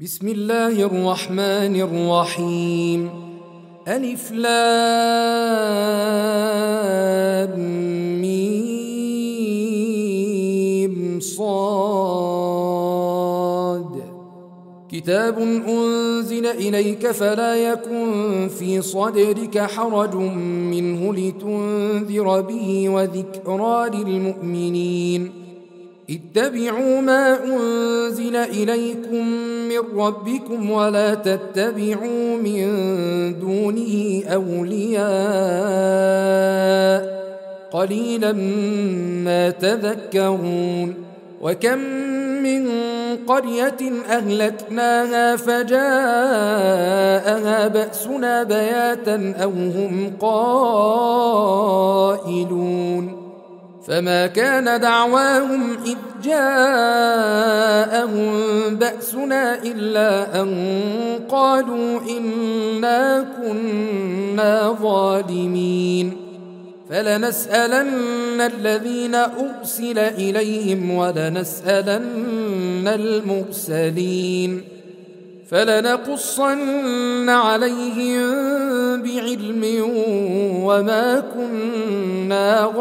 بسم الله الرحمن الرحيم. ألف لام ميم صاد. كتاب أنزل إليك فلا يكن في صدرك حرج منه لتنذر به وذكرى للمؤمنين. اتبعوا ما أنزل إليكم من ربكم ولا تتبعوا من دونه أولياء قليلا ما تذكرون. وكم من قرية أهلكناها فجاءها بأسنا بياتا أو هم قائلون. فما كان دعواهم إذ جاءهم بأسنا إلا أن قالوا إنا كنا ظالمين. فلنسألن الذين أرسل إليهم ولنسألن المرسلين. فلنقصن عليهم بعلم وما كنا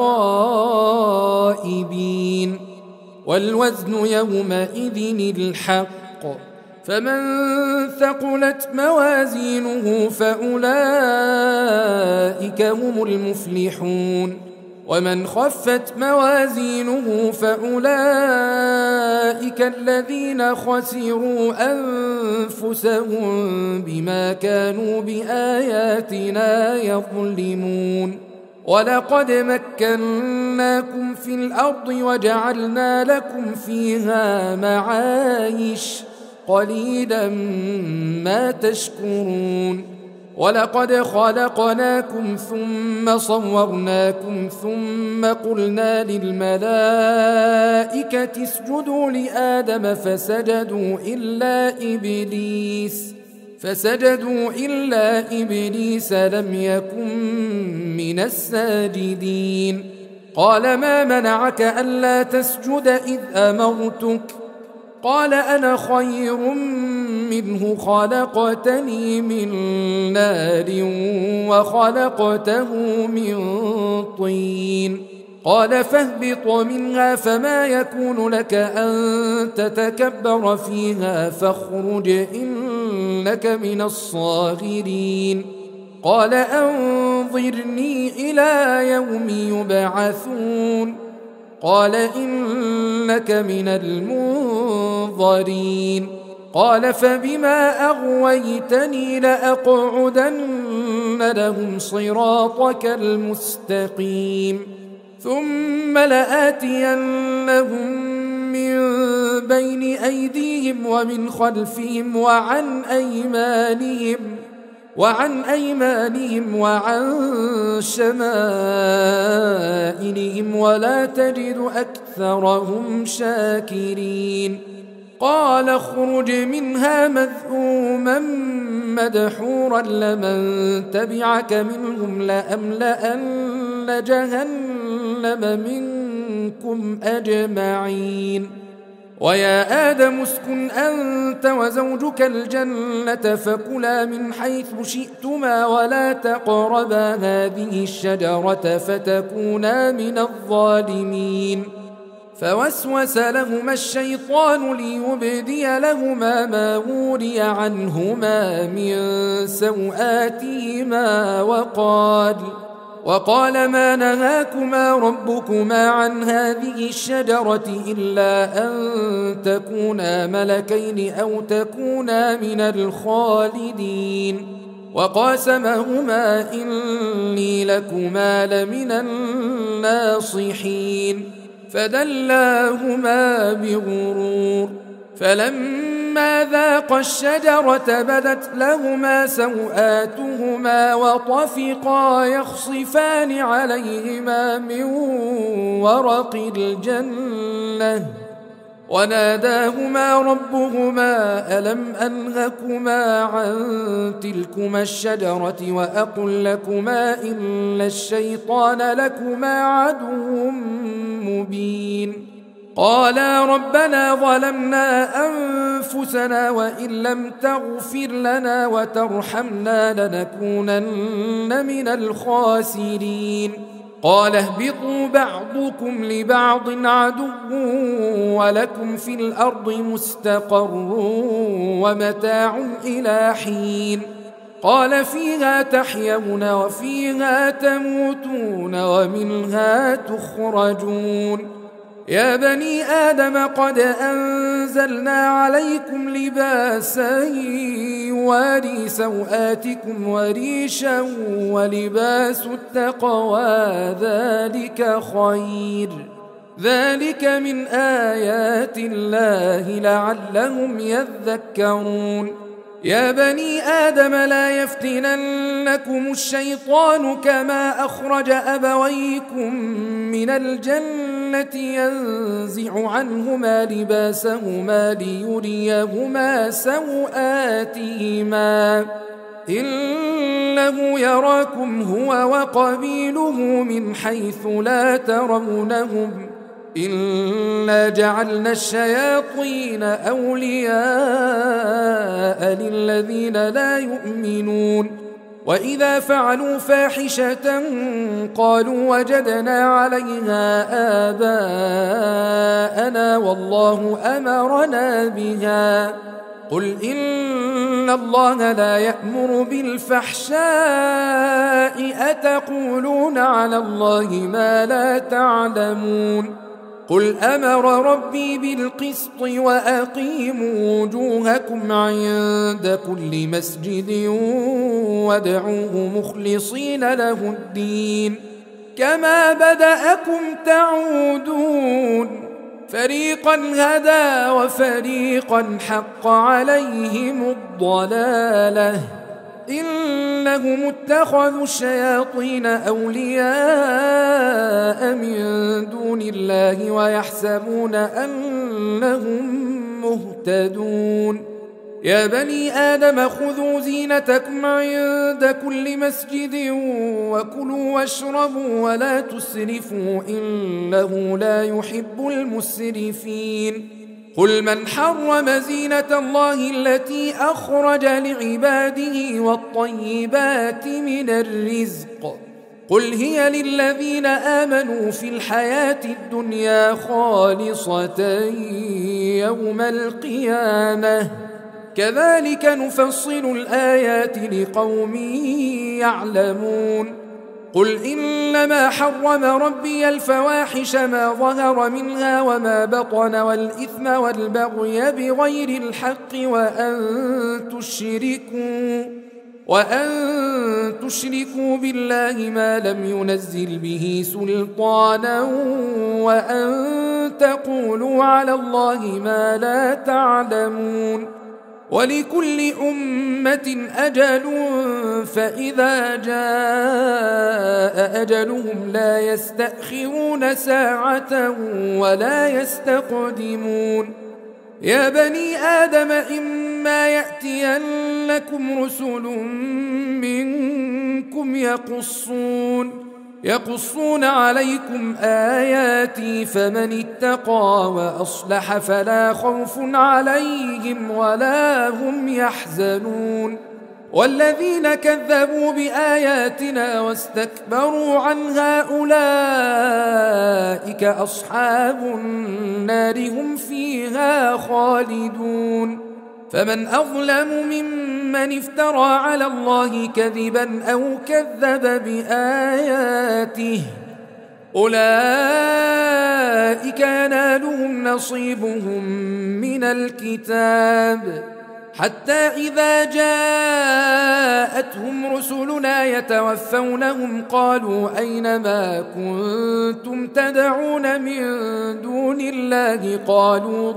غائبين. والوزن يومئذ الحق. فمن ثقلت موازينه فأولئك هم المفلحون. ومن خفت موازينه فأولئك الذين خسروا أنفسهم بما كانوا بآياتنا يظلمون. ولقد مكناكم في الأرض وجعلنا لكم فيها معايش قليلا ما تشكرون. ولقد خلقناكم ثم صورناكم ثم قلنا للملائكة اسجدوا لآدم فسجدوا إلا إبليس لم يكن من الساجدين. قال ما منعك ألا تسجد إذ أمرتك؟ قال أنا خير منه خلقتني من نار وخلقته من طين. قال فاهبط منها فما يكون لك أن تتكبر فيها فاخرج إنك من الصاغرين. قال أنظرني إلى يوم يبعثون. قال إنك من المنظرين. قال فبما أغويتني لأقعدن لهم صراطك المستقيم ثم لآتينهم من بين أيديهم ومن خلفهم وعن أيمانهم وعن شمائلهم ولا تجد أكثرهم شاكرين. قال اخرج منها مذءوما مدحورا لمن تبعك منهم لأملأن جهنم منكم أجمعين. ويا آدم اسكن أنت وزوجك الجنة فكلا من حيث شئتما ولا تقربا هذه الشجرة فتكونا من الظالمين. فوسوس لهما الشيطان ليبدي لهما ما وري عنهما من سوآتهما وقال ما نهاكما ربكما عن هذه الشجرة إلا أن تكونا ملكين أو تكونا من الخالدين. وقاسمهما إني لكما لمن الناصحين. فدلاهما بغرور. فلما ذاقا الشجرة بدت لهما سوآتهما وطفقا يخصفان عليهما من ورق الجنة وناداهما ربهما ألم أنهكما عن تلكما الشجرة وأقل لكما إن الشيطان لكما عدو مبين. قالا ربنا ظلمنا أنفسنا وإن لم تغفر لنا وترحمنا لنكونن من الخاسرين قال اهبطوا بعضكم لبعض عدو ولكم في الأرض مستقر ومتاع إلى حين قال فيها تحيون وفيها تموتون ومنها تخرجون يا بني آدم قد أنزلنا عليكم لباسا يواري سوآتكم وريشا ولباس التقوى ذلك خير ذلك من آيات الله لعلهم يذكرون يا بني آدم لا يفتننكم الشيطان كما أخرج أبويكم من الجنة ينزع عنهما لباسهما ليريهما سوآتهما إنه يراكم هو وقبيله من حيث لا ترونهم إنا جعلنا الشياطين أولياء للذين لا يؤمنون وإذا فعلوا فاحشة قالوا وجدنا عليها آباءنا والله أمرنا بها قل إن الله لا يأمر بالفحشاء أتقولون على الله ما لا تعلمون قل أمر ربي بالقسط وأقيموا وجوهكم عند كل مسجد وادعوه مخلصين له الدين كما بدأكم تعودون فريقا هدى وفريقا حق عليهم الضلالة إنهم اتخذوا الشياطين أولياء من دون الله ويحسبون أنهم مهتدون يا بني آدم خذوا زينتكم عند كل مسجد وكلوا واشربوا ولا تسرفوا إنه لا يحب المسرفين قل من حرم زينة الله التي أخرج لعباده والطيبات من الرزق قل هي للذين آمنوا في الحياة الدنيا خالصة يوم القيامة كذلك نفصل الآيات لقوم يعلمون قل إنما حرم ربي الفواحش ما ظهر منها وما بطن والإثم والبغي بغير الحق وأن تشركوا بالله ما لم ينزل به سلطانا وأن تقولوا على الله ما لا تعلمون ولكل أمة أجل فإذا جاء أجلهم لا يستأخرون ساعة ولا يستقدمون يا بني آدم إما يأتينكم رسل منكم يقصون عليكم آياتي فمن اتقى وأصلح فلا خوف عليهم ولا هم يحزنون والذين كذبوا بآياتنا واستكبروا عنها أولئك أصحاب النار هم فيها خالدون فمن أظلم ممن افترى على الله كذبا أو كذب بآياته أولئك ينالهم نصيبهم من الكتاب حتى إذا جاءتهم رسلنا يتوفونهم قالوا أين ما كنتم تدعون من دون الله قالوا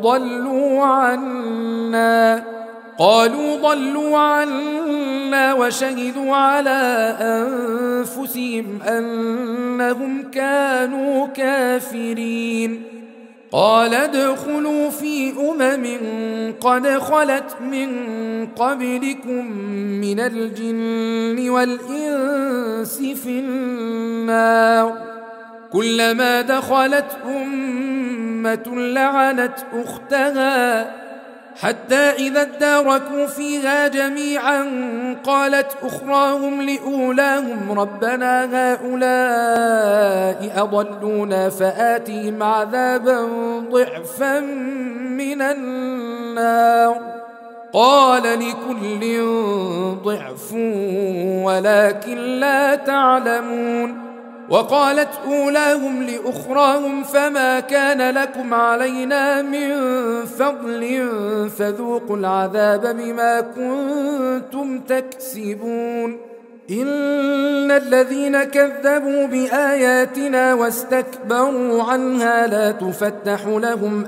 ضلوا عنا وشهدوا على أنفسهم أنهم كانوا كافرين قال ادخلوا في قد خلت من قبلكم من الجن والإنس في النار كلما دخلت أمة لعنت أختها حتى إذا اداركوا فيها جميعا قالت أخراهم لأولاهم ربنا هؤلاء أضلونا فآتهم عذابا ضعفا من النار قال لكل ضعف ولكن لا تعلمون وقالت أولاهم لأخراهم فما كان لكم علينا من فضل فذوقوا العذاب بما كنتم تكسبون إن الذين كذبوا بآياتنا واستكبروا عنها لا تفتح لهم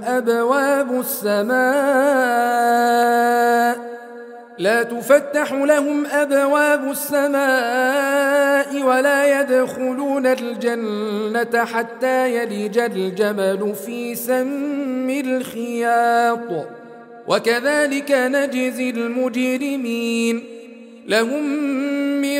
أبواب السماء ولا يدخلون الجنة حتى يلج الجمل في سم الخياط وكذلك نجزي المجرمين لهم من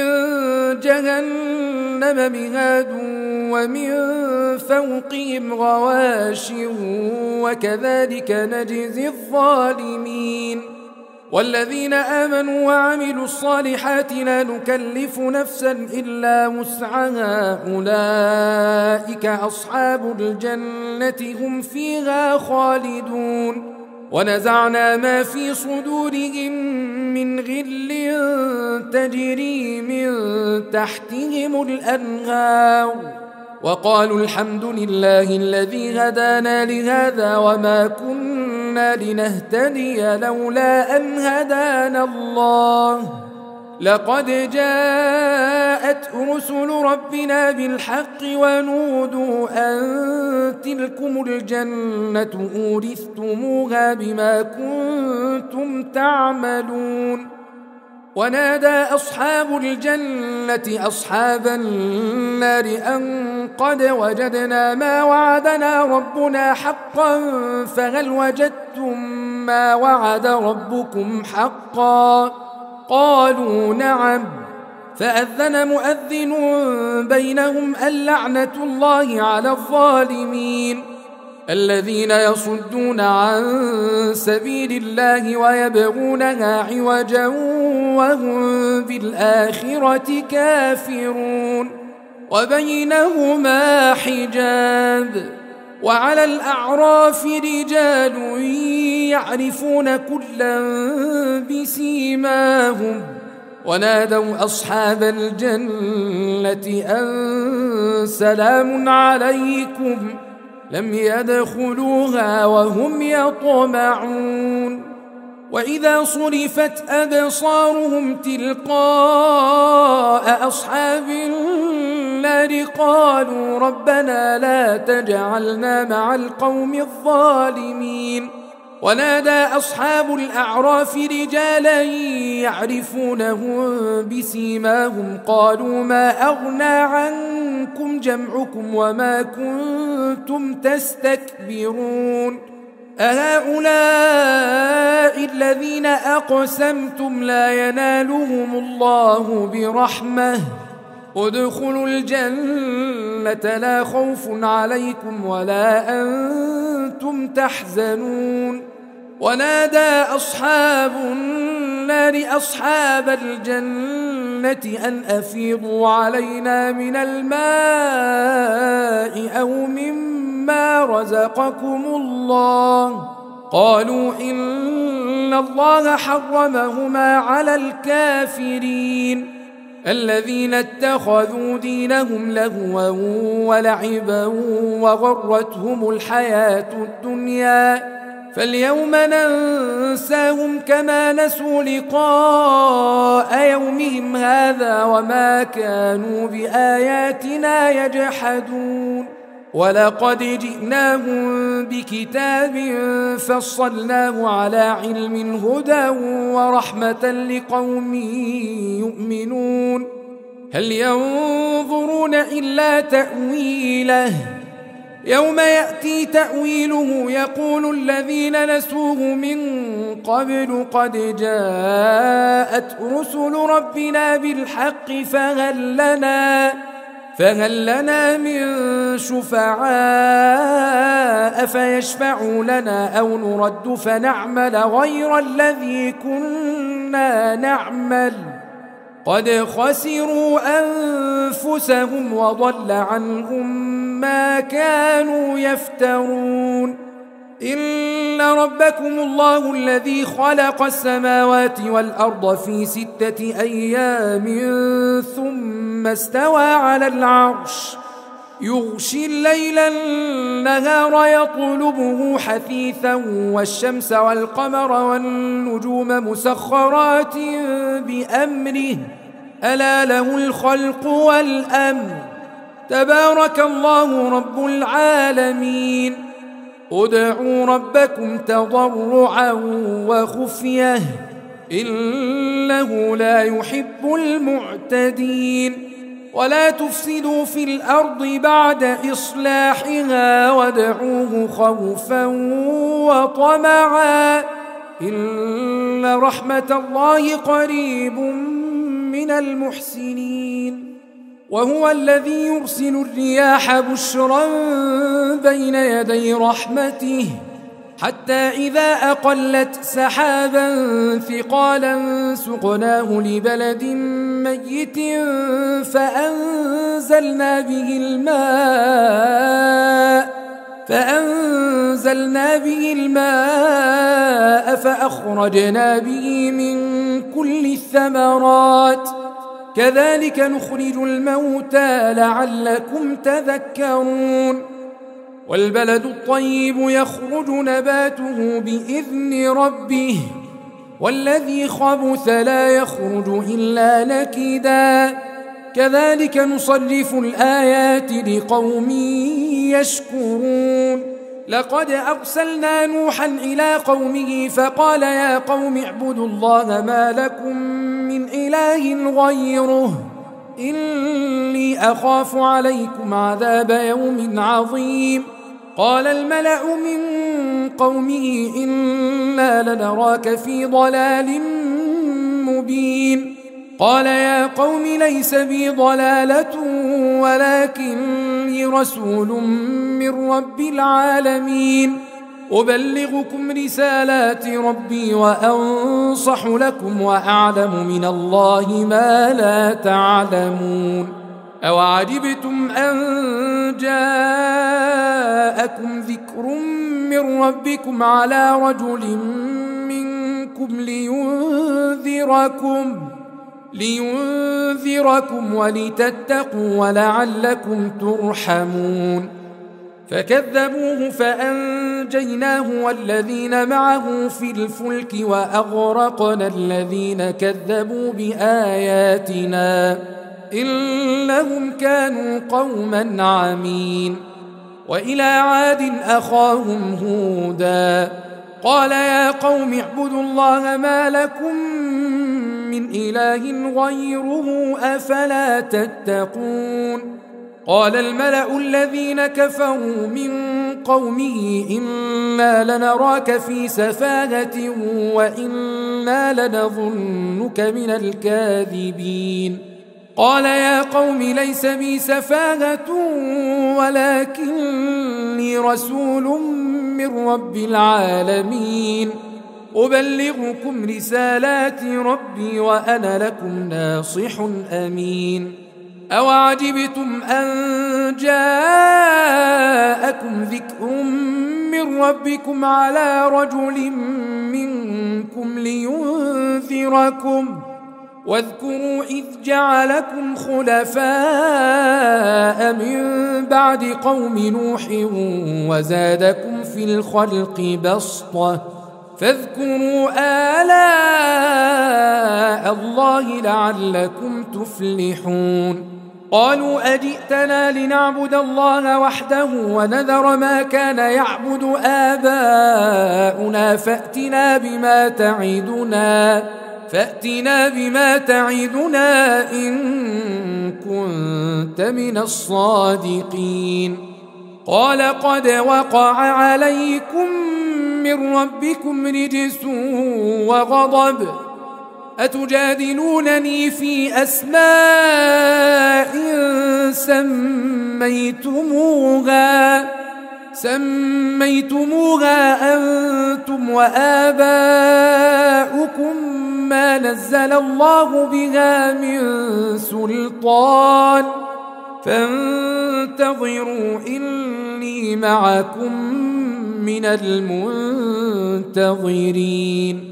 جهنم مهاد ومن فوقهم غواش وكذلك نجزي الظالمين والذين آمنوا وعملوا الصالحات لا نكلف نفسا إلا وسعها أولئك أصحاب الجنة هم فيها خالدون ونزعنا ما في صدورهم من غل تجري من تحتهم الأنهار وقالوا الحمد لله الذي هدانا لهذا وما كنا لنهتدي لولا أن هدانا الله لقد جاءت رسل ربنا بالحق ونودوا أن تلكم الجنة أورثتموها بما كنتم تعملون ونادى أصحاب الجنة أصحاب النار أن قد وجدنا ما وعدنا ربنا حقا فهل وجدتم ما وعد ربكم حقا قالوا نعم فأذن مؤذن بينهم اللعنة الله على الظالمين الذين يصدون عن سبيل الله ويبغونها عوجا وهم بالآخرة كافرون وبينهما حجاب وعلى الأعراف رجال يعرفون كلا بسيماهم ونادوا أصحاب الجنة أن سلام عليكم لم يدخلوها وهم يطمعون وإذا صرفت أبصارهم تلقاء أصحاب النار قالوا ربنا لا تجعلنا مع القوم الظالمين ونادى أصحاب الأعراف رجالا يعرفونهم بسيماهم قالوا ما أغنى عنكم جمعكم وما كنتم تستكبرون أهؤلاء الذين أقسمتم لا ينالهم الله برحمة ادخلوا الجنة لا خوف عليكم ولا أنتم تحزنون ونادى أصحاب النار أصحاب الجنة أن أفيضوا علينا من الماء أو مما رزقكم الله قالوا إن الله حرمهما على الكافرين الذين اتخذوا دينهم لهوا ولعبا وغرتهم الحياة الدنيا فاليوم ننساهم كما نسوا لقاء يومهم هذا وما كانوا بآياتنا يجحدون ولقد جئناهم بكتاب فصلناه على علم هدى ورحمة لقوم يؤمنون هل ينظرون إلا تأويله يوم يأتي تأويله يقول الذين نسوه من قبل قد جاءت رسل ربنا بالحق فهل لنا من شفعاء فيشفعوا لنا أو نرد فنعمل غير الذي كنا نعمل قد خسروا أنفسهم وضل عنهم ما كانوا يفترون إن ربكم الله الذي خلق السماوات والأرض في 6 أيام ثم استوى على العرش يغشي الليل النهار يطلبه حثيثا والشمس والقمر والنجوم مسخرات بأمره ألا له الخلق والأمر تبارك الله رب العالمين ادعوا ربكم تضرعا وخفية إنه لا يحب المعتدين ولا تفسدوا في الأرض بعد إصلاحها وادعوه خوفا وطمعا إن رحمة الله قريب من المحسنين وهو الذي يرسل الرياح بشرا بين يدي رحمته حتى إذا أقلت سحابا ثقالا سقناه لبلد ميت فأنزلنا به الماء فأخرجنا به من كل الثمرات كذلك نخرج الموتى لعلكم تذكرون والبلد الطيب يخرج نباته بإذن ربه والذي خبث لا يخرج إلا نكدا كذلك نصرف الآيات لقوم يشكرون لقد أرسلنا نوحا إلى قومه فقال يا قوم اعبدوا الله ما لكم من إله غيره إني أخاف عليكم عذاب يوم عظيم قال الملأ من قومه إنا لنراك في ضلال مبين قال يا قوم ليس بي ضلالة ولكني رسول من رب العالمين أبلغكم رسالات ربي وأنصح لكم وأعلم من الله ما لا تعلمون أوعجبتم أن جاءكم ذكر من ربكم على رجل منكم لينذركم ولتتقوا ولعلكم ترحمون فكذبوه فأنجيناه والذين معه في الفلك وأغرقنا الذين كذبوا بآياتنا إنهم كانوا قوما عمين وإلى عاد أخاهم هودا قال يا قوم اعبدوا الله ما لكم من إله غيره أفلا تتقون قال الملأ الذين كفروا من قومه إنا لنراك في سفاهة وإنا لنظنك من الكاذبين قال يا قوم ليس بي سفاهة ولكني رسول من رب العالمين أبلغكم رسالات ربي وأنا لكم ناصح أمين أوعجبتم أن جاءكم ذكر من ربكم على رجل منكم لينذركم واذكروا إذ جعلكم خلفاء من بعد قوم نوح وزادكم في الخلق بسطة فاذكروا آلاء الله لعلكم تفلحون قالوا أجئتنا لنعبد الله وحده ونذر ما كان يعبد آباؤنا فأتنا بما تعدنا إن كنت من الصادقين قال قد وقع عليكم من ربكم رجس وغضب أتجادلونني في أسماء سميتموها أنتم وآباؤكم ما نزل الله بها من سلطان فانتظروا إني معكم من المنتظرين.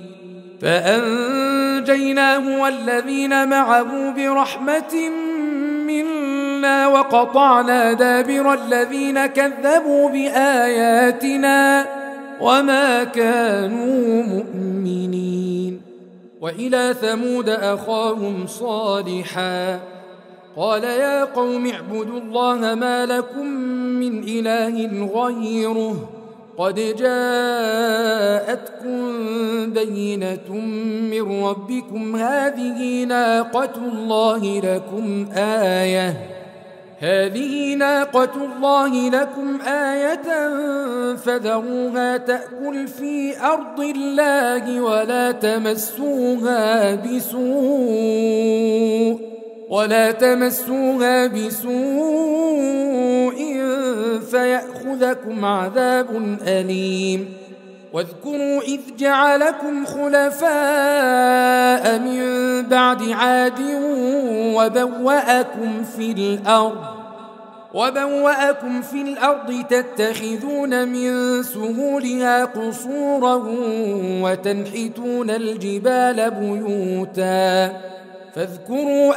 فأنجيناه والذين معه برحمة منا وقطعنا دابر الذين كذبوا بآياتنا وما كانوا مؤمنين. وإلى ثمود أخاهم صالحا قال يا قوم اعبدوا الله ما لكم من إله غيره قد جاءتكم بينة من ربكم هذه ناقة الله لكم آية فذروها تأكل في أرض الله ولا تمسوها بسوء فيأخذكم عذاب أليم. واذكروا إذ جعلكم خلفاء من بعد عاد وبوأكم في الأرض تتخذون من سهولها قصورا وتنحتون الجبال بيوتا فاذكروا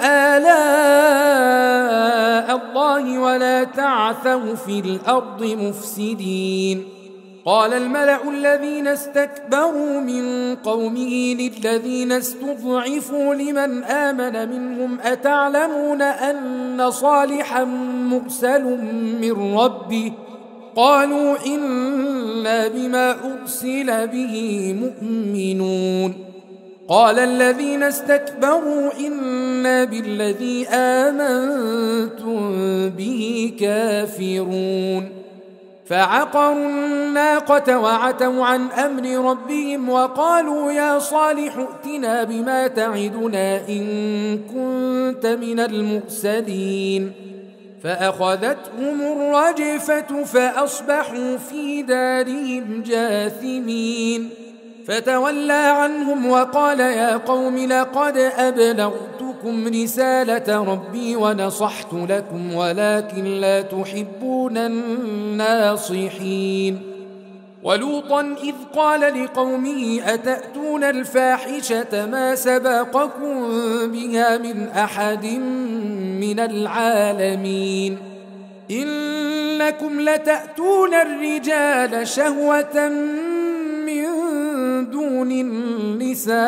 آلاء الله ولا تعثوا في الأرض مفسدين. قال الملأ الذين استكبروا من قومه للذين استضعفوا لمن آمن منهم أتعلمون أن صالحا مرسل من ربه قالوا إنا بما أرسل به مؤمنون. قال الذين استكبروا إنا بالذي آمنتم به كافرون. فعقروا الناقة وعتوا عن أمر ربهم وقالوا يا صالح ائتنا بما تعدنا إن كنت من المرسلين. فأخذتهم الرجفة فأصبحوا في دارهم جاثمين. فتولى عنهم وقال يا قوم لقد أبلغتكم رسالة ربي ونصحت لكم ولكن لا تحبون الناصحين. ولوطا إذ قال لقومه أتأتون الفاحشة ما سبقكم بها من أحد من العالمين إنكم لتأتون الرجال شهوة من دون النساء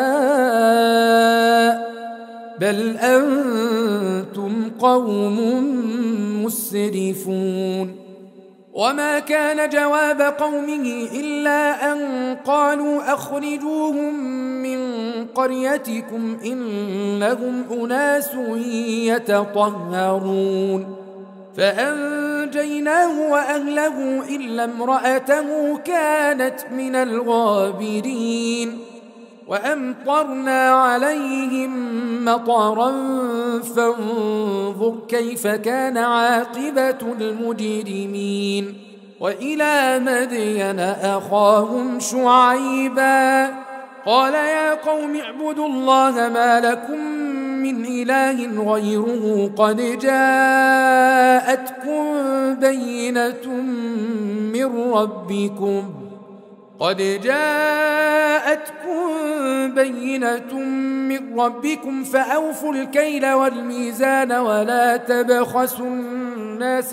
بل أنتم قوم مسرفون. وما كان جواب قومه إلا أن قالوا أخرجوهم من قريتكم إنهم أناس يتطهرون. فأنجيناه وأهله إلا امرأته كانت من الغابرين. وأمطرنا عليهم مطرا فانظر كيف كان عاقبة المجرمين. وإلى مدين أخاهم شعيبا قال يا قوم اعبدوا الله ما لكم من إله غيره قد جاءتكم بينة من ربكم فأوفوا الكيل والميزان ولا تبخسوا الناس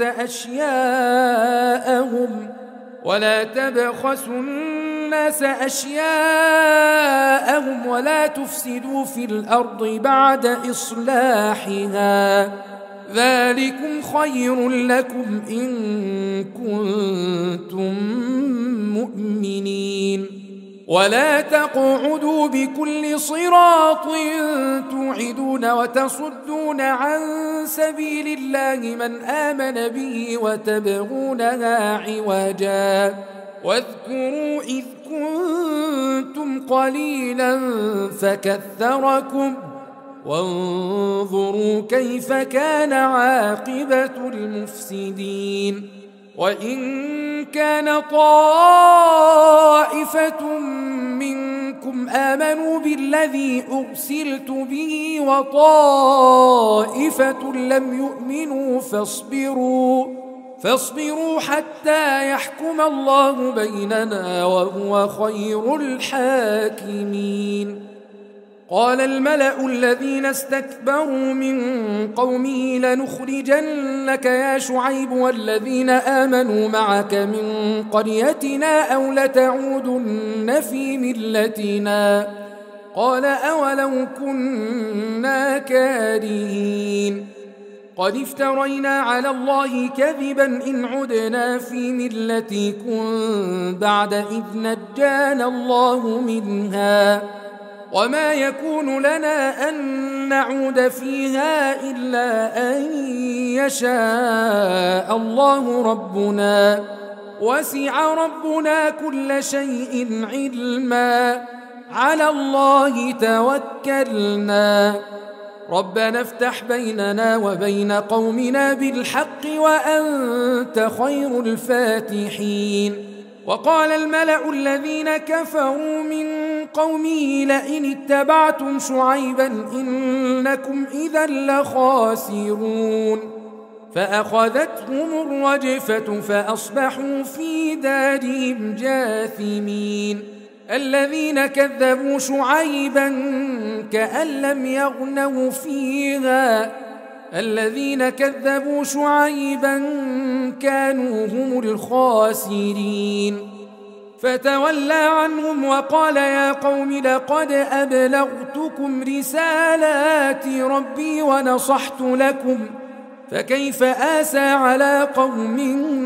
أشياءهم ولا تفسدوا في الأرض بعد إصلاحها ذلكم خير لكم إن كنتم مؤمنين. ولا تقعدوا بكل صراط توعدون وتصدون عن سبيل الله من آمن به وتبغونها عوجا واذكروا إذ كنتم قليلا فكثركم وانظروا كيف كان عاقبة المفسدين. وإن كان طائفة منكم آمنوا بالذي أرسلت به وطائفة لم يؤمنوا فاصبروا حتى يحكم الله بيننا وهو خير الحاكمين. قال الملأ الذين استكبروا من قومه لنخرجنك يا شعيب والذين آمنوا معك من قريتنا أو لتعودن في ملتنا. قال أولو كنا كارهين. قد افترينا على الله كذبا إن عدنا في ملتكم بعد إذ نجانا الله منها، وما يكون لنا أن نعود فيها إلا أن يشاء الله ربنا، وسع ربنا كل شيء علما، على الله توكلنا. ربنا افتح بيننا وبين قومنا بالحق وأنت خير الفاتحين. وقال الملأ الذين كفروا من قومه لئن اتبعتم شعيبا إنكم إذا لخاسرون. فأخذتهم الرجفة فأصبحوا في دارهم جاثمين. الذين كذبوا شعيبا كأن لم يغنوا فيها، الذين كذبوا شعيبا كانوا هم الخاسرين. فتولى عنهم وقال يا قوم لقد أبلغتكم رسالات ربي ونصحت لكم، فكيف آسى على قوم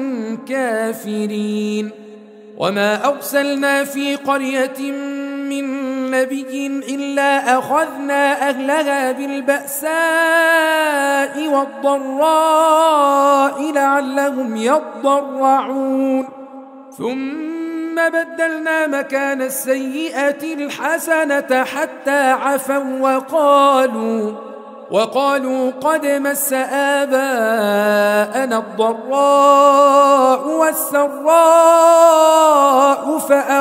كافرين. وما أرسلنا في قرية من نبي إلا أخذنا أهلها بالبأساء والضراء لعلهم يضرعون، ثم بدلنا مكان السيئة الحسنة حتى عفوا وقالوا قد مس آباءنا الضراء والسراء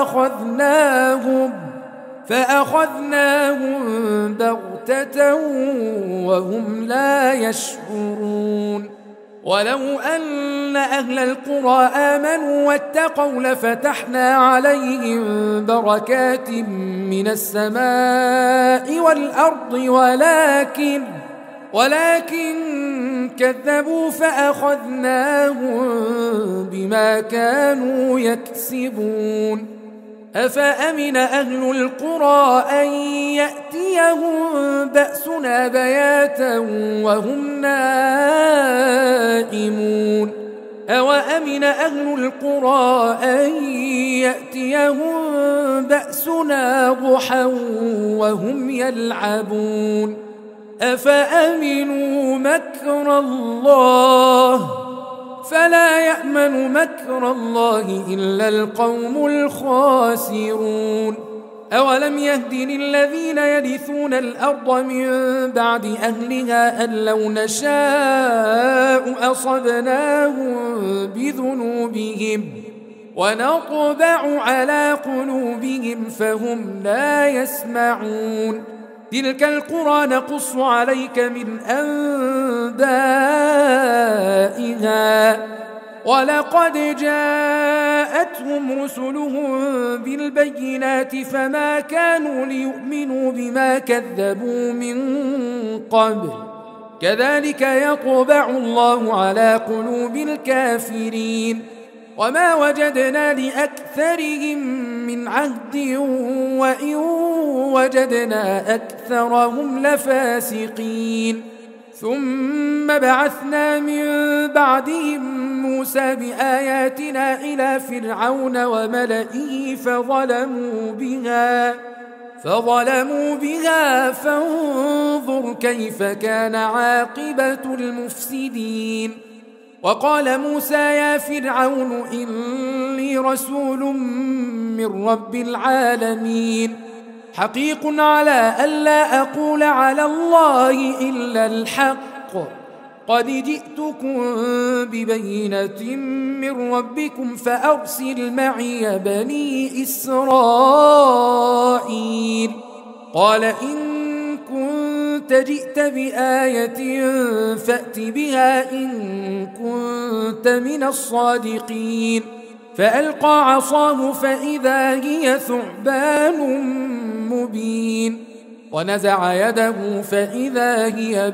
فأخذناهم بغتة وهم لا يشعرون. ولو أن أهل القرى آمنوا واتقوا لفتحنا عليهم بركات من السماء والأرض ولكن كذبوا فأخذناهم بما كانوا يكسبون. أفأمن أهل القرى أن يأتيهم بأسنا بياتا وهم نائمون، أوأمن أهل القرى أن يأتيهم بأسنا ضحى وهم يلعبون. أفأمنوا مكر الله فلا يأمن مكر الله إلا القوم الخاسرون. أولم يهد للذين يرثون الأرض من بعد أهلها أن لو نشاء أصبناهم بذنوبهم ونطبع على قلوبهم فهم لا يسمعون. تلك القرى نقص عليك من أنبائها ولقد جاءتهم رسلهم بالبينات فما كانوا ليؤمنوا بما كذبوا من قبل، كذلك يطبع الله على قلوب الكافرين. وما وجدنا لأكثرهم من عهد وإن وجدنا أكثرهم لفاسقين. ثم بعثنا من بعدهم موسى بآياتنا إلى فرعون وملئه فظلموا بها فانظر كيف كان عاقبة المفسدين. وقال موسى يا فرعون إني رسول من رب العالمين حقيق على ألا أقول على الله إلا الحق، قد جئتكم ببينة من ربكم فأرسل معي بني إسرائيل. قال إن كنت جئت بآية فأت بها إن كنت من الصادقين. فألقى عصاه فإذا هي ثعبان مبين، ونزع يده فإذا هي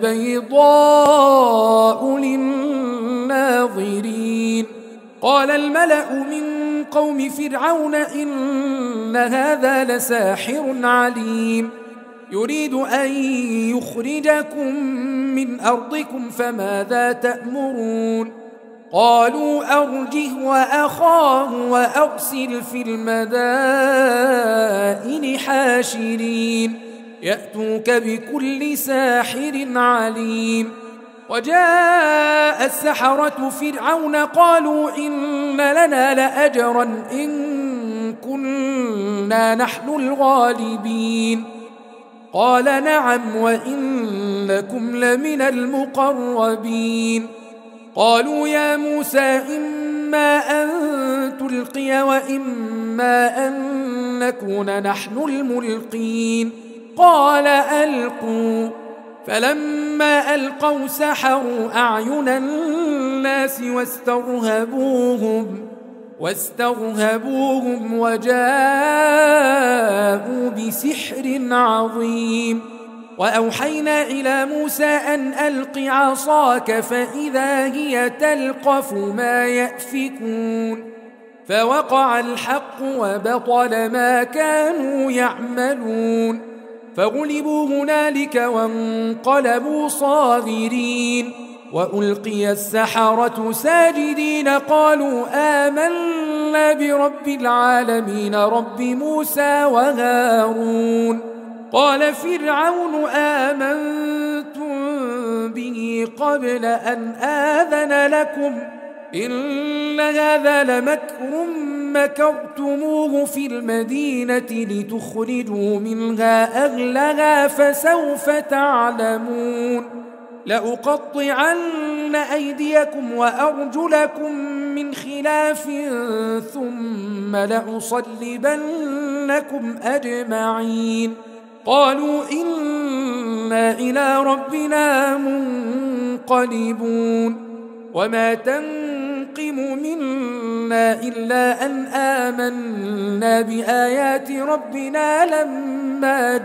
بيضاء للناظرين. قال الملأ من قوم فرعون إن هذا لساحر عليم، يريد أن يخرجكم من أرضكم فماذا تأمرون؟ قالوا أرجه وأخاه وأرسل في المدائن حاشرين يأتوك بكل ساحر عليم. وجاء السحرة فرعون قالوا إن لنا لأجرا إن كنا نحن الغالبين. قال نعم وإنكم لمن المقربين. قالوا يا موسى إما أن تلقي وإما أن نكون نحن الملقين. قال ألقوا، فلما ألقوا سحروا أعين الناس واسترهبوهم وجاءوا بسحر عظيم. وأوحينا إلى موسى أن ألق عصاك فإذا هي تلقف ما يأفكون، فوقع الحق وبطل ما كانوا يعملون، فغلبوا هنالك وانقلبوا صاغرين. وألقي السحرة ساجدين قالوا آمنا برب العالمين رب موسى وهارون. قال فرعون آمنتم به قبل أن آذن لكم إن هذا لمكر مكرتموه في المدينة لتخرجوا منها أهلها فسوف تعلمون. لأقطعن أيديكم وأرجلكم من خلاف ثم لأصلبنكم أجمعين. قالوا إنا إلى ربنا منقلبون. وما تنقم منا إلا أن آمنا بآيات ربنا لما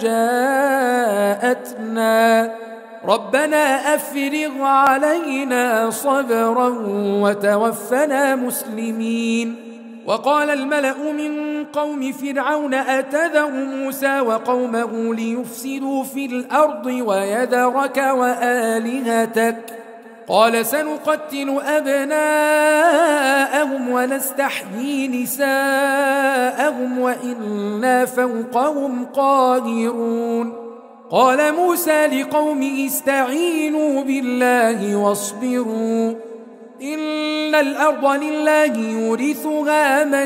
جاءتنا ربنا أفرغ علينا صبرا وتوفنا مسلمين. وقال الملأ من قوم فرعون أتذر موسى وقومه ليفسدوا في الأرض ويذرك وآلهتك؟ قال سنقتل أبناءهم ونستحيي نساءهم وإنا فوقهم قاهرون. قال موسى لقومه استعينوا بالله واصبروا إن الأرض لله يورثها من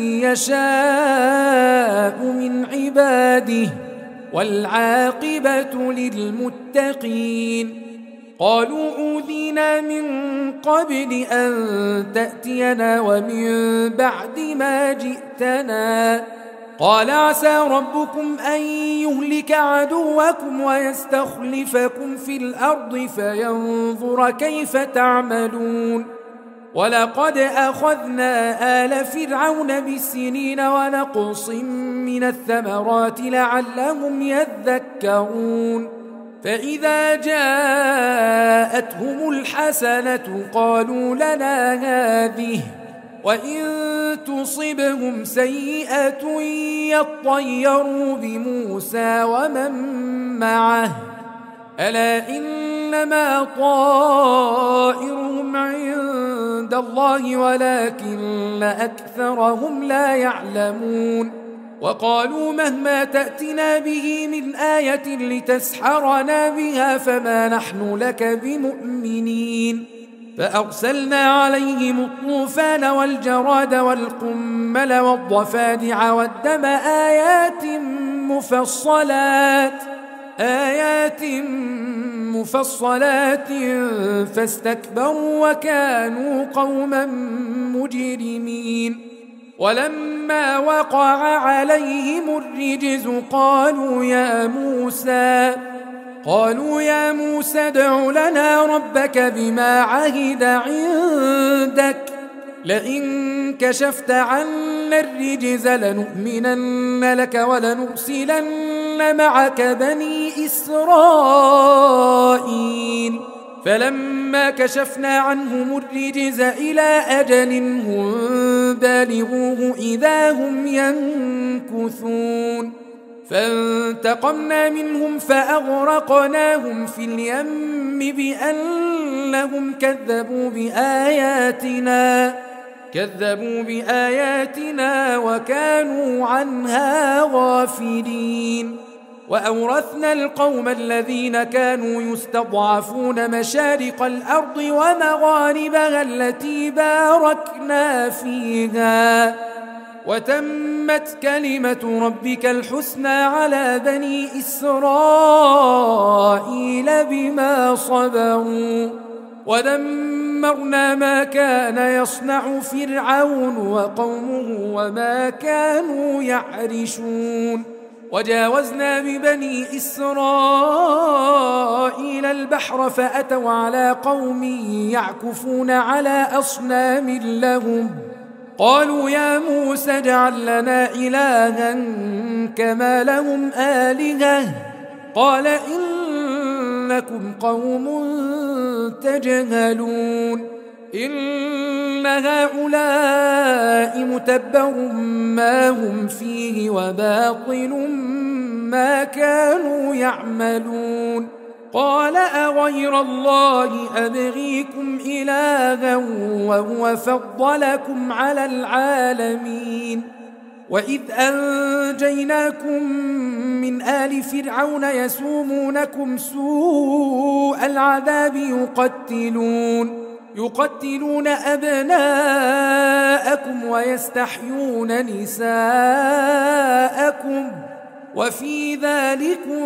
يشاء من عباده والعاقبة للمتقين. قالوا أوذينا من قبل أن تأتينا ومن بعد ما جئتنا. قال عسى ربكم أن يهلك عدوكم ويستخلفكم في الأرض فينظر كيف تعملون. ولقد أخذنا آل فرعون بالسنين ونقص من الثمرات لعلهم يذكرون. فإذا جاءتهم الحسنة قالوا لنا هذه وإن تصبهم سيئة يطيروا بموسى ومن معه ألا إنما طائرهم عند الله ولكن أكثرهم لا يعلمون. وقالوا مهما تأتنا به من آية لتسحرنا بها فما نحن لك بمؤمنين. فأرسلنا عليهم الطوفان والجراد والقمل والضفادع والدم آيات مفصلات فاستكبروا وكانوا قوما مجرمين. ولما وقع عليهم الرجز قالوا يا موسى ادع لنا ربك بما عهد عندك لئن كشفت عنا الرجز لنؤمنن لك ولنرسلن معك بني إسرائيل. فلما كشفنا عنهم الرجز إلى أجل هم بالغوه إذا هم ينكثون فانتقمنا منهم فأغرقناهم في اليم بأنهم كذبوا بآياتنا وكانوا عنها غافلين. وأورثنا القوم الذين كانوا يستضعفون مشارق الأرض ومغاربها التي باركنا فيها وتمت كلمة ربك الحسنى على بني إسرائيل بما صبروا ودمرنا ما كان يصنع فرعون وقومه وما كانوا يعرشون. وجاوزنا ببني إسرائيل البحر فأتوا على قوم يعكفون على أصنام لهم قالوا يا موسى اجعل لنا إلها كما لهم آلهة قال إنكم قوم تجهلون. إن هؤلاء متبر ما هم فيه وباطل ما كانوا يعملون. قال أغير الله أبغيكم إلها وهو فضلكم على العالمين. وإذ أنجيناكم من آل فرعون يسومونكم سوء العذاب يقتلون أبناءكم ويستحيون نساءكم وفي ذلكم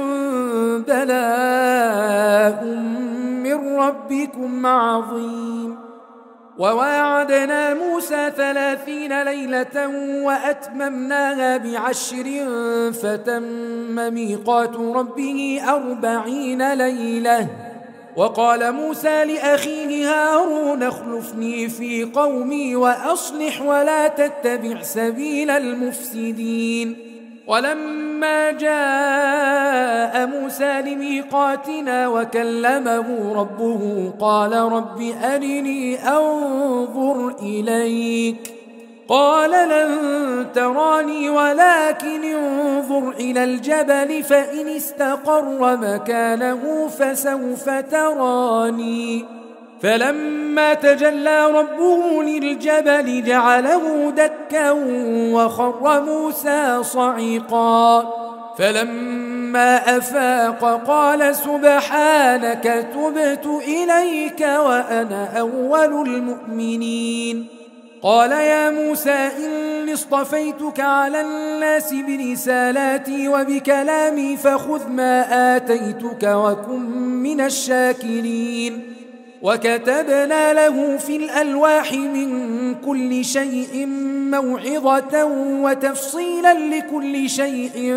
بلاء من ربكم عظيم. وواعدنا موسى 30 ليلة وأتممناها ب10 فتم ميقات ربه 40 ليلة. وقال موسى لأخيه هارون اخلفني في قومي وأصلح ولا تتبع سبيل المفسدين. ولما جاء موسى لميقاتنا وكلمه ربه قال رب أرني أنظر إليك قال لن تراني ولكن انظر إلى الجبل فإن استقر مكانه فسوف تراني. فلما تجلى ربه للجبل جعله دكا وخر موسى صعقا. فلما أفاق قال سبحانك تبت إليك وأنا أول المؤمنين. قال يا موسى إني اصطفيتك على الناس برسالاتي وبكلامي فخذ ما آتيتك وكن من الشاكرين. وكتبنا له في الألواح من كل شيء موعظة وتفصيلا لكل شيء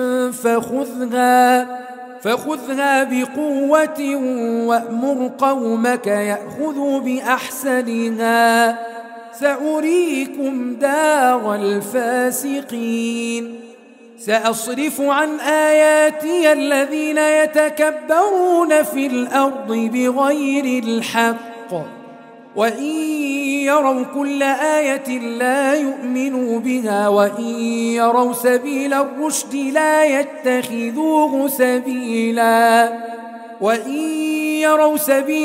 فخذها بقوة وأمر قومك يأخذوا بأحسنها سأريكم دار الفاسقين. سأصرف عن آياتي الذين يتكبرون في الأرض بغير الحق وإن يروا كل آية لا يؤمنوا بها وإن يروا سبيل الرشد لا يتخذوه سبيلا وإن يروا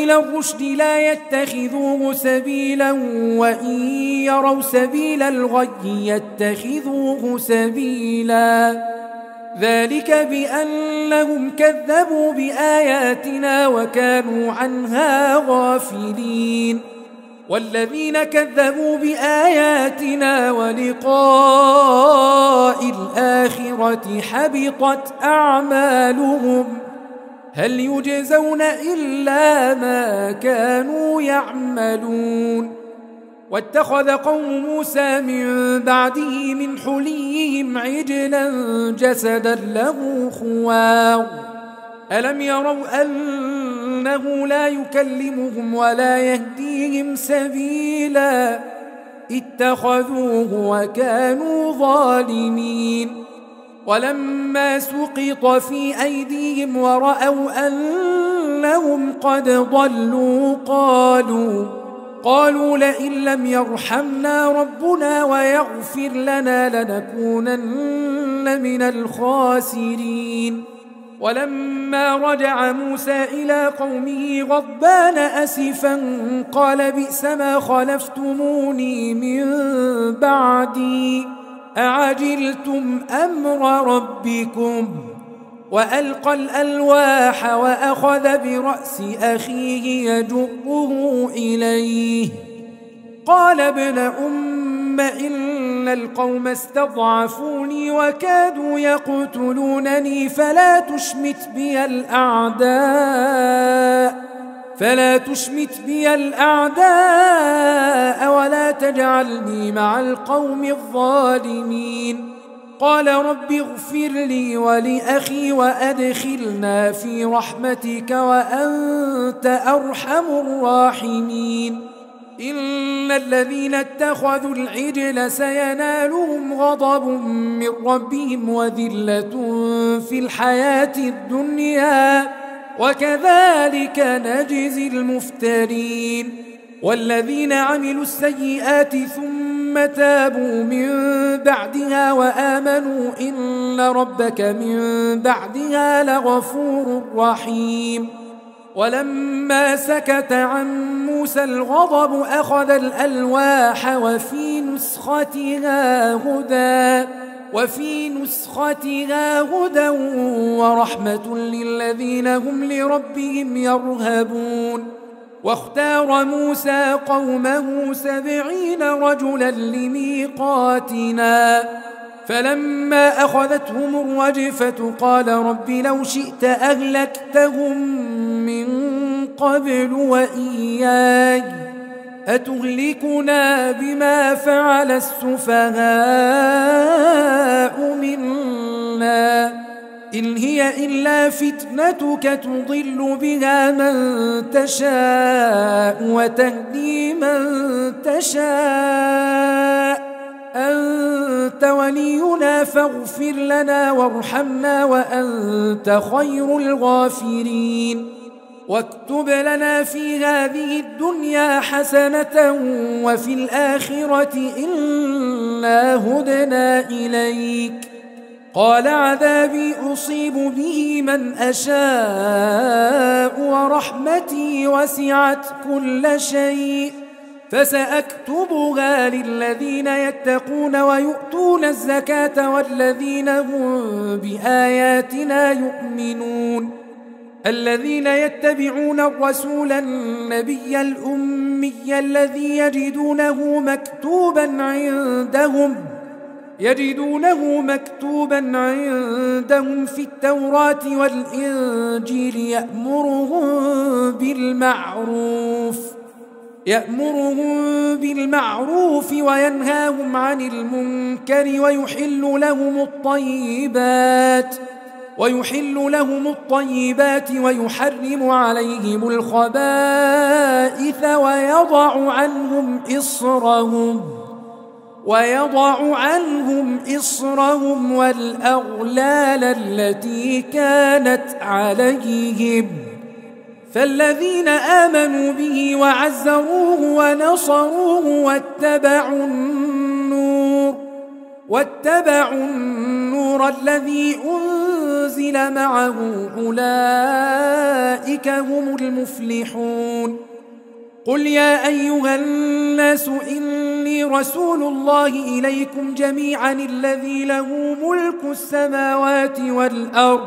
سبيل الغي يتخذوه سبيلا. ذلك بأنهم كذبوا بآياتنا وكانوا عنها غافلين. والذين كذبوا بآياتنا ولقاء الآخرة حبطت أعمالهم هل يجزون إلا ما كانوا يعملون واتخذ قوم موسى من بعده من حليهم عجلا جسدا له خوار ألم يروا أنه لا يكلمهم ولا يهديهم سبيلا اتخذوه وكانوا ظالمين ولما سقط في أيديهم ورأوا أنهم قد ضلوا قالوا لئن لم يرحمنا ربنا ويغفر لنا لنكونن من الخاسرين ولما رجع موسى إلى قومه غضبان أسفا قال بئس ما خلفتموني من بعدي أعجلتم أمر ربكم وألقى الألواح وأخذ برأس أخيه يجره إليه قال ابن أم إن القوم استضعفوني وكادوا يقتلونني فلا تشمت بي الأعداء ولا تجعلني مع القوم الظالمين قال رب اغفر لي ولأخي وأدخلنا في رحمتك وأنت أرحم الراحمين إن الذين اتخذوا العجل سينالهم غضب من ربهم وذلة في الحياة الدنيا وكذلك نجزي المفترين والذين عملوا السيئات ثم تابوا من بعدها وآمنوا إن ربك من بعدها لغفور رحيم ولما سكت عن موسى الغضب أخذ الألواح وفي نسختها هدى ورحمة للذين هم لربهم يرهبون واختار موسى قومه 70 رجلا لميقاتنا فلما أخذتهم الرجفة قال رب لو شئت أهلكتهم من قبل وإياي أتهلكنا بما فعل السفهاء منا إن هي إلا فتنتك تضل بها من تشاء وتهدي من تشاء أنت ولينا فاغفر لنا وارحمنا وأنت خير الغافرين واكتب لنا في هذه الدنيا حسنة وفي الآخرة إنا هدنا إليك قال عذابي أصيب به من أشاء ورحمتي وسعت كل شيء فسأكتبها للذين يتقون ويؤتون الزكاة والذين هم بآياتنا يؤمنون الذين يتبعون الرسول النبي الأمي الذي يجدونه مكتوبا عندهم في التوراة والإنجيل يأمرهم بالمعروف وينهاهم عن المنكر ويحل لهم الطيبات ويحرم عليهم الخبائث ويضع عنهم إصرهم والأغلال التي كانت عليهم فالذين آمنوا به وعزروه ونصروه واتبعوا النور الذي أنزل معه أولئك هم المفلحون قل يا أيها الناس إني رسول الله إليكم جميعا الذي له ملك السماوات والأرض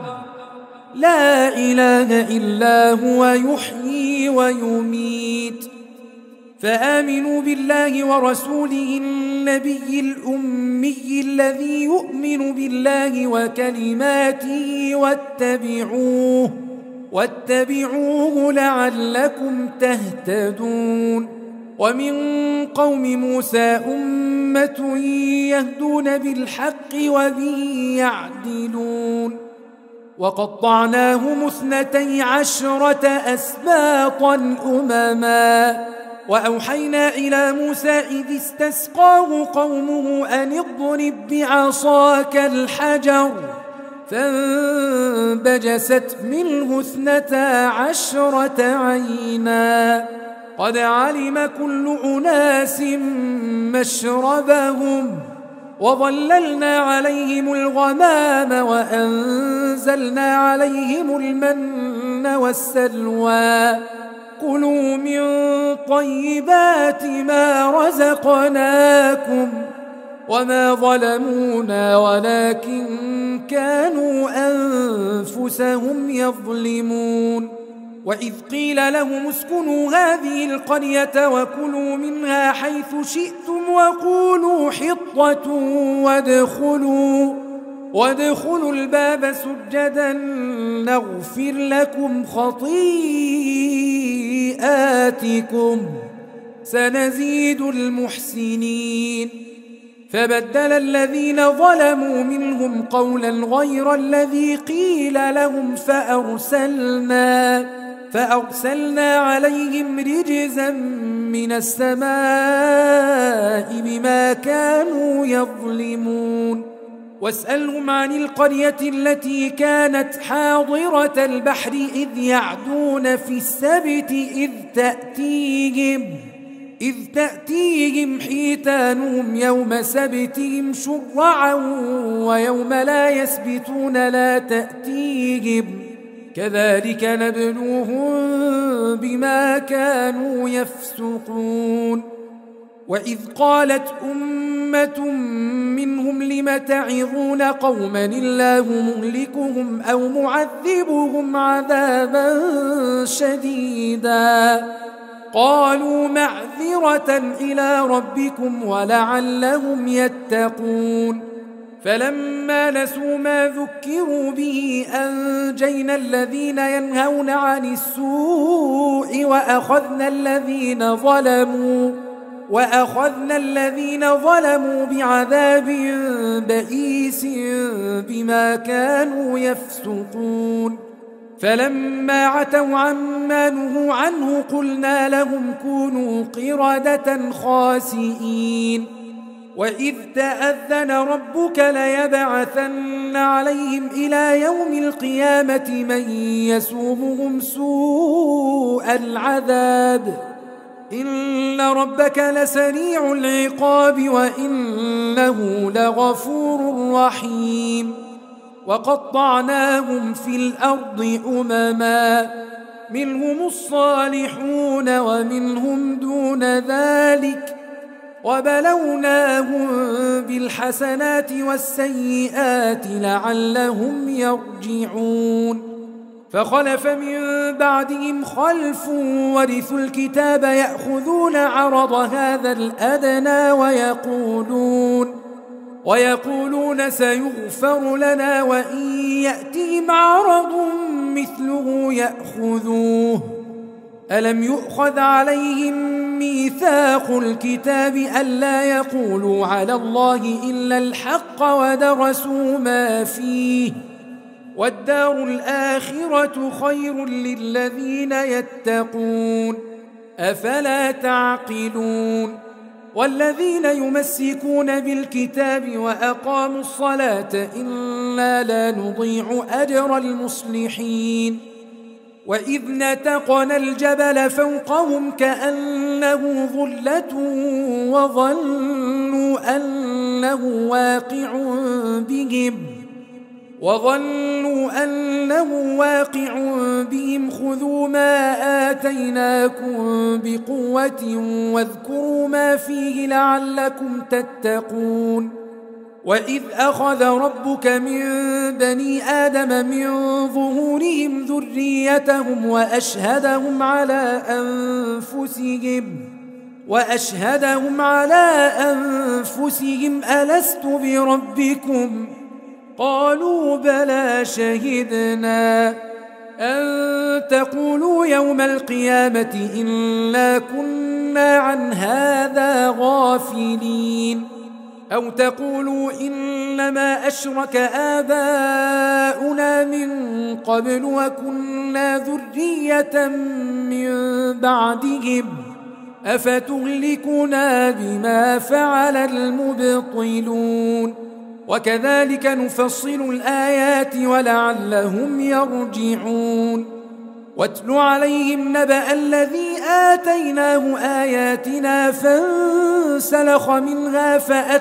لا إله إلا هو يحيي ويميت فآمنوا بالله ورسوله النبي الأمي الذي يؤمن بالله وكلماته واتبعوه لعلكم تهتدون. ومن قوم موسى أمة يهدون بالحق وبه يعدلون. وقطعناهم 12 أسباطا أمما. وأوحينا إلى موسى إذ استسقاه قومه أن اضرب بعصاك الحجر فانبجست منه 12 عينا قد علم كل أناس مشربهم وظللنا عليهم الغمام وأنزلنا عليهم المن والسلوى كلوا من طيبات ما رزقناكم وما ظلمونا ولكن كانوا أنفسهم يظلمون. وإذ قيل لهم اسكنوا هذه القرية وكلوا منها حيث شئتم وقولوا حطة وادخلوا الباب سجدا نغفر لكم خطيئاتكم سنزيد المحسنين. فبدل الذين ظلموا منهم قولا غير الذي قيل لهم فأرسلنا عليهم رجزا من السماء بما كانوا يظلمون. واسألهم عن القرية التي كانت حاضرة البحر إذ يعدون في السبت إذ تأتيهم حيتانهم يوم سبتهم شرعا ويوم لا يسبتون لا تأتيهم كذلك نبلوهم بما كانوا يفسقون. وإذ قالت أمة منهم لم تعظون قوما الله مهلكهم أو معذبهم عذابا شديدا قالوا معذرة إلى ربكم ولعلهم يتقون. فلما نسوا ما ذكروا به أنجينا الذين ينهون عن السوء وأخذنا الذين ظلموا بعذاب بئيس بما كانوا يفسقون. فلما عتوا عما نهوا عنه قلنا لهم كونوا قردة خاسئين. وإذ تأذن ربك ليبعثن عليهم إلى يوم القيامة من يسومهم سوء العذاب إن ربك لسريع العقاب وإنه لغفور رحيم. وقطعناهم في الأرض أمما منهم الصالحون ومنهم دون ذلك وبلوناهم بالحسنات والسيئات لعلهم يرجعون. فخلف من بعدهم خلف ورثوا الكتاب يأخذون عرض هذا الأدنى ويقولون سيغفر لنا وإن يأتهم عرض مثله يأخذوه. ألم يؤخذ عليهم ميثاق الكتاب ألا يقولوا على الله إلا الحق ودرسوا ما فيه والدار الآخرة خير للذين يتقون أفلا تعقلون. والذين يمسكون بالكتاب وأقاموا الصلاة إنا لا نضيع أجر المصلحين. وإذ نتقنا الجبل فوقهم كأنه ظلة وظنوا أنه واقع بهم خذوا ما آتيناكم بقوة واذكروا ما فيه لعلكم تتقون. وإذ أخذ ربك من بني آدم من ظهورهم وأشهدهم على أنفسهم ألست بربكم؟ قالوا بلى شهدنا أن تقولوا يوم القيامة إنا كنا عن هذا غافلين أو تقولوا إنما أشرك آباؤنا من قبل وكنا ذرية من بعدهم أفتهلكنا بما فعل المبطلون وكذلك نفصل الآيات ولعلهم يرجعون واتل عليهم نبأ الذي آتيناه آياتنا فانسلخ منها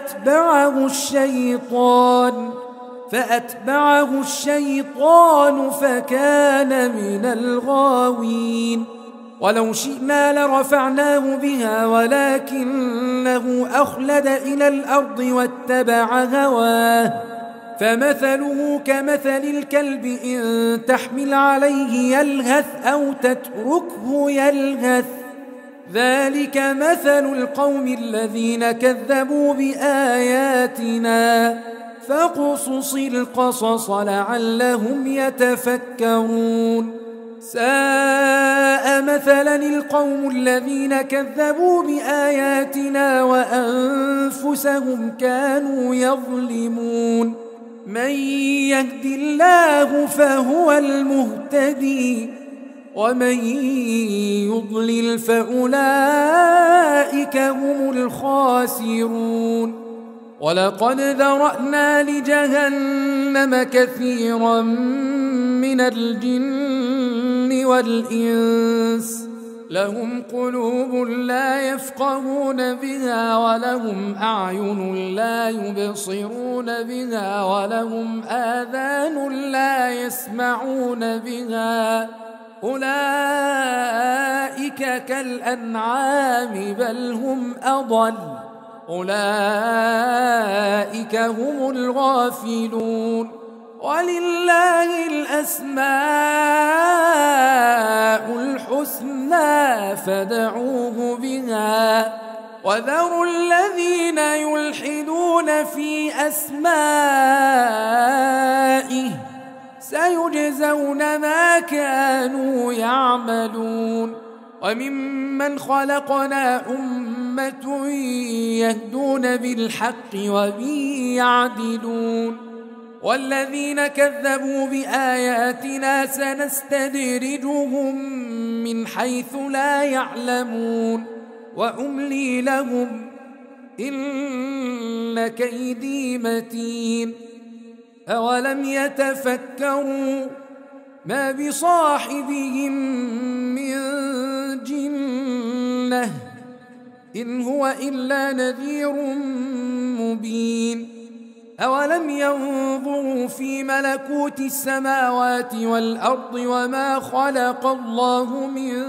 فأتبعه الشيطان فكان من الغاوين ولو شئنا لرفعناه بها ولكنه أخلد إلى الأرض واتبع هواه فمثله كمثل الكلب إن تحمل عليه يلهث أو تتركه يلهث ذلك مثل القوم الذين كذبوا بآياتنا فاقصص القصص لعلهم يتفكرون ساء مثلا القوم الذين كذبوا بآياتنا وأنفسهم كانوا يظلمون من يهد الله فهو المهتدي ومن يضلل فأولئك هم الخاسرون ولقد ذرأنا لجهنم كثيرا من الجن والإنس لهم قلوب لا يفقهون بها ولهم أعين لا يبصرون بها ولهم آذان لا يسمعون بها أولئك كالأنعام بل هم أضل أولئك هم الغافلون ولله الأسماء الحسنى فادعوه بها وذروا الذين يلحدون في أسمائه سيجزون ما كانوا يعملون وممن خلقنا أمة يهدون بالحق وبه يعدلون والذين كذبوا بآياتنا سنستدرجهم من حيث لا يعلمون وأملي لهم إن كيدي متين أولم يتفكروا ما بصاحبهم من جنة إن هو إلا نذير مبين أولم ينظروا في ملكوت السماوات والأرض وما خلق الله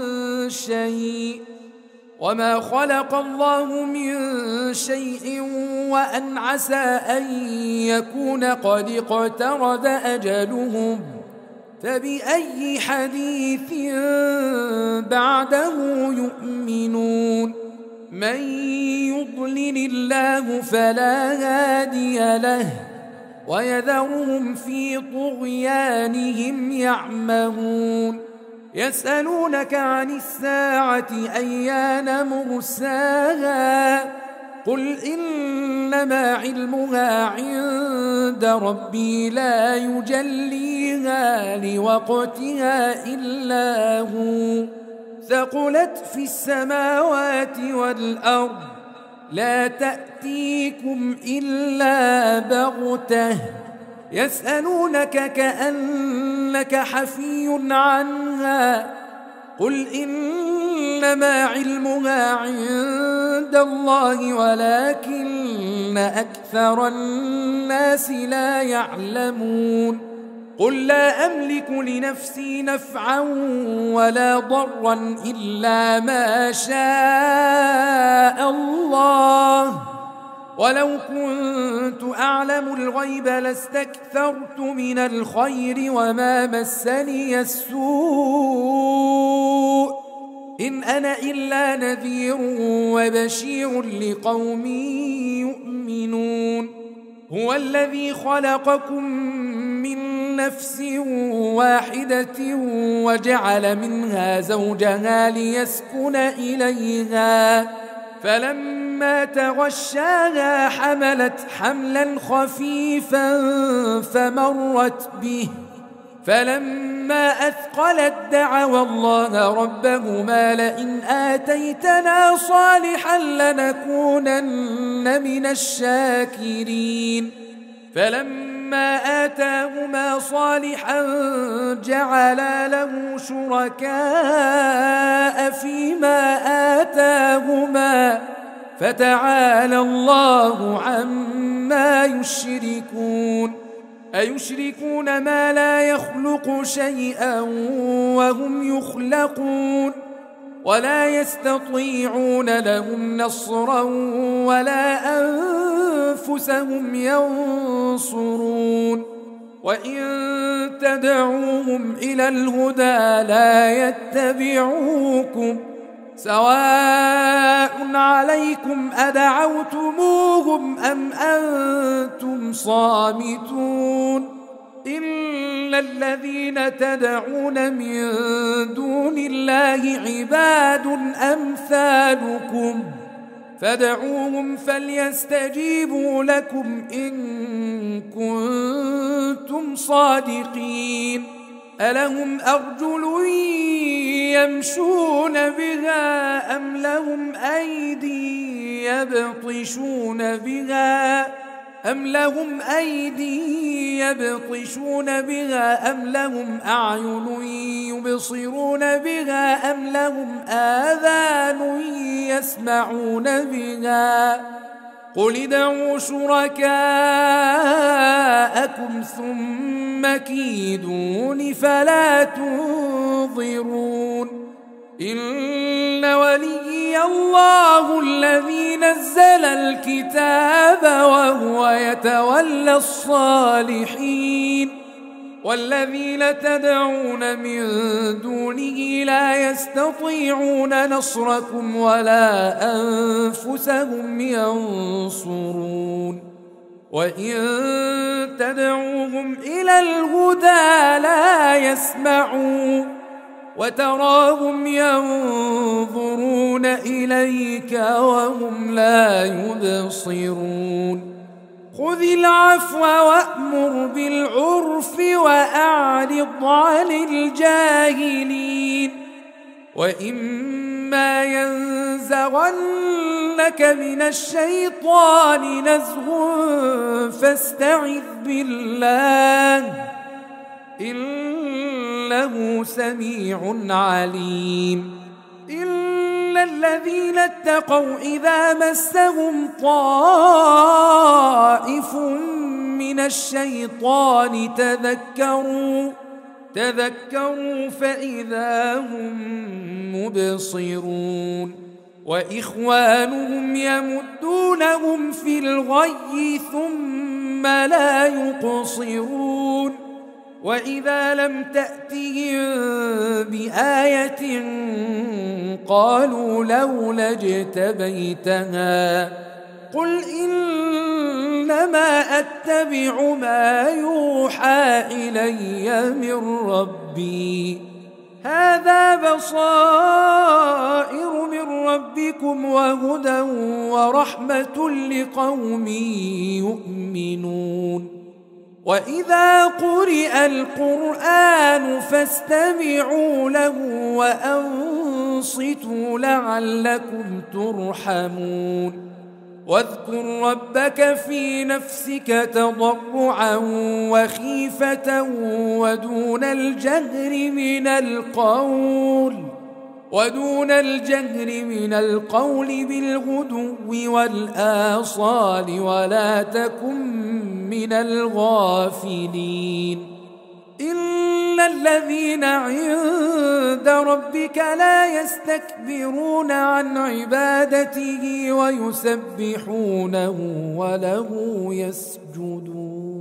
من شيء وأن عسى أن يكون قد اقترب أجلهم فبأي حديث بعده يؤمنون من يضلل الله فلا هادي له ويذرهم في طغيانهم يعمهون يسألونك عن الساعة أيان مرساها قل إنما علمها عند ربي لا يجليها لوقتها إلا هو ثقلت في السماوات والأرض لا تأتيكم إلا بغتة يسألونك كأنك حفي عنها قل إنما علمها عند الله ولكن أكثر الناس لا يعلمون قل لا أملك لنفسي نفعا ولا ضرا إلا ما شاء الله ولو كنت أعلم الغيب لاستكثرت من الخير وما مسني السوء إن أنا إلا نذير وبشير لقوم يؤمنون هو الذي خلقكم من نفس واحدة وجعل منها زوجها ليسكن إليها فلما تغشاها حملت حملا خفيفا فمرت به فلما أثقلت دعوا الله ربهما لئن آتيتنا صالحا لنكونن من الشاكرين فلما آتاهما صالحا جعلا له شركاء فيما آتاهما فتعالى الله عما يشركون أيشركون ما لا يخلق شيئا وهم يخلقون ولا يستطيعون لهم نصرا ولا أنفسهم ينصرون وإن تدعوهم إلى الهدى لا يتبعوكم سواء عليكم أدعوتموهم أم أنتم صامتون إلا الذين تدعون من دون الله عباد أمثالكم فادعوهم فليستجيبوا لكم إن كنتم صادقين ألهم أرجل يمشون بها أم لهم أيدي يبطشون بها أم لهم أعين يبصرون بها أم لهم آذان يسمعون بها قل ادعوا شركاءكم ثم كيدون فلا تنظرون إن وليي الله الذي نزل الكتاب وهو يتولى الصالحين والذين تدعون من دونه لا يستطيعون نصركم ولا أنفسهم ينصرون وإن تدعوهم إلى الهدى لا يسمعون وتراهم ينظرون إليك وهم لا يبصرون خذ العفو وأمر بالعرف وأعرض عن الجاهلين وإما ينزغنك من الشيطان نزغ فاستعذ بالله إنه سميع عليم إن الذين اتقوا إذا مسهم طائف من الشيطان تذكروا فإذا هم مبصرون وإخوانهم يمدونهم في الغي ثم لا يقصرون وإذا لم تأتهم بآية قالوا لولا اجتبيتها قل إنما أتبع ما يوحى إلي من ربي هذا بصائر من ربكم وهدى ورحمة لقوم يؤمنون وإذا قرئ القرآن فاستمعوا له وأنصتوا لعلكم ترحمون واذكر ربك في نفسك تضرعا وخيفة ودون الجهر من القول بالغدو والآصال ولا تكن من الغافلين إن الذين عند ربك لا يستكبرون عن عبادته ويسبحونه وله يسجدون